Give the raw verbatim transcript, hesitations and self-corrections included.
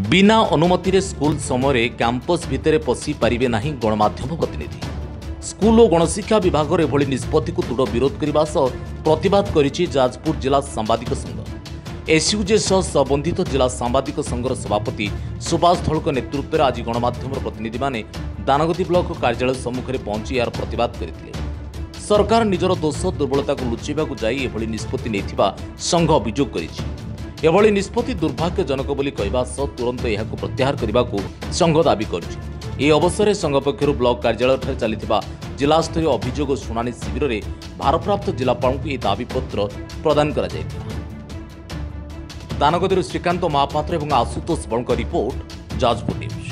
बिना अनुमति स्कूल समय कैंपस भितर पशि पारे ना गणमाध्यम प्रतिनिधि स्कूल और गणशिक्षा विभाग एभली निष्पत्ति को दृढ़ विरोध करने सह प्रतिवाद करिछि जाजपुर जिला सांबादिक संघ। एसयूजे सह संबंधित जिला सांबादिक संघर सभापति सुभाष धौलक नेतृत्व में आज गणमाध्यम प्रतिनिधि माने दानगदी ब्लॉक कार्यालय सम्मुख में पहुंची यार प्रतिवाद करथिले। सरकार निजर दोष दुर्बलता को लुचाइबाकु जाई एभली निष्पत्ति नेथिबा संघ अभियोग करिछि। एभली निष्पत्ति दुर्भाग्यजनक बोली कहवा सह तुरंत एहाकु प्रत्याहार करने संघ दाबी करुछि। यह अवसर में संघ पक्षर ब्लॉक कार्यालय चलता जिलास्तरीय अभियोग शुणाणी शिविर में भारप्राप्त जिलापाल को यह दाबीपत्र प्रदान कर दानगदी श्रीकांत महापात्र और आशुतोष बणक रिपोर्ट जाजपुर न्यूज।